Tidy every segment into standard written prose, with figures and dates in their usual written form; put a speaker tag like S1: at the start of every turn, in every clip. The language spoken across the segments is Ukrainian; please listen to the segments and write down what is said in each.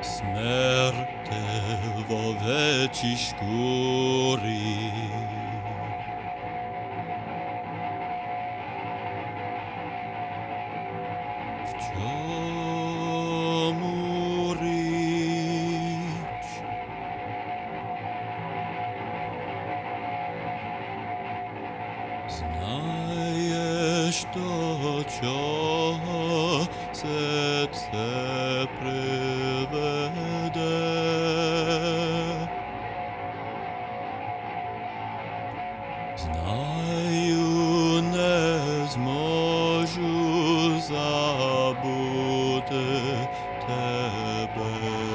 S1: Смерте в овечій шкурі, в чому річ? Знаєш, до чого це приведе? Знаю, не зможу забути тебе.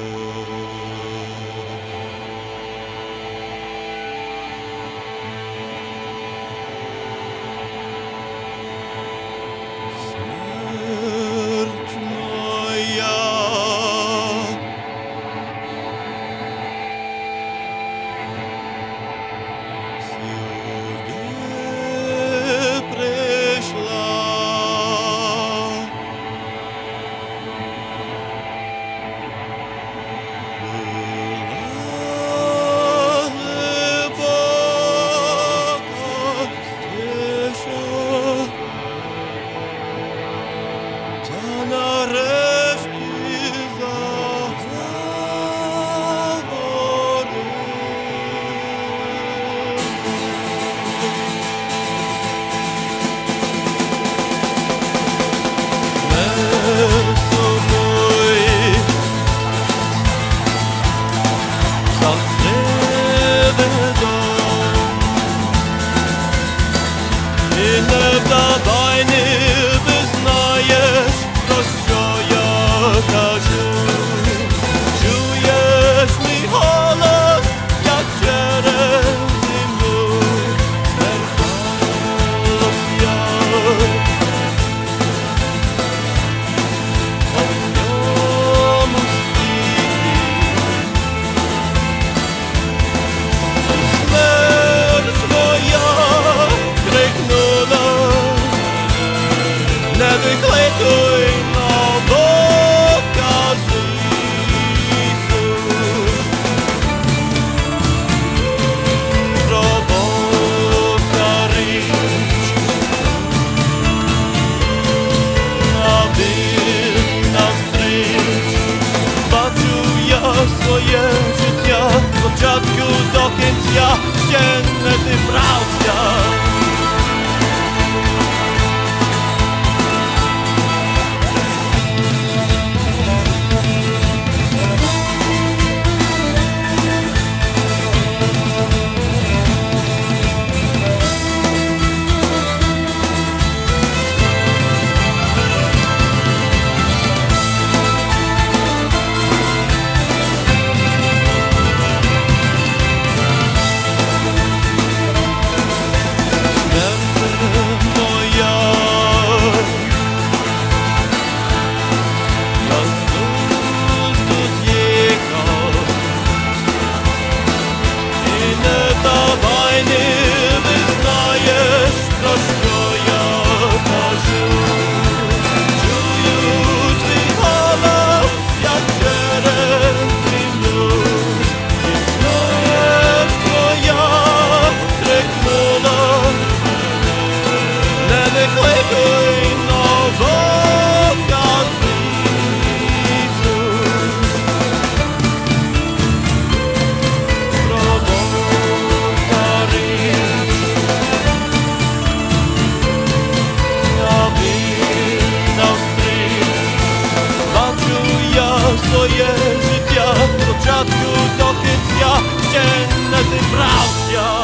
S1: Смерть моя, сюди прийшла, була глибока тиша, та нарешті заговорив. Не сумуй, закрили дом, і не вдавай, ніби знаєш, про що я кажу. Чуєш мій голос, як через зиму зверталась я. По всьому світі смерть моя крикнула: не викликуй нового казису. Глибока річ, а він навстріч. Бачу я своє життя від початку до кінця, ще не зібрався. Своє життя від початку до кінця, ще не зібрався.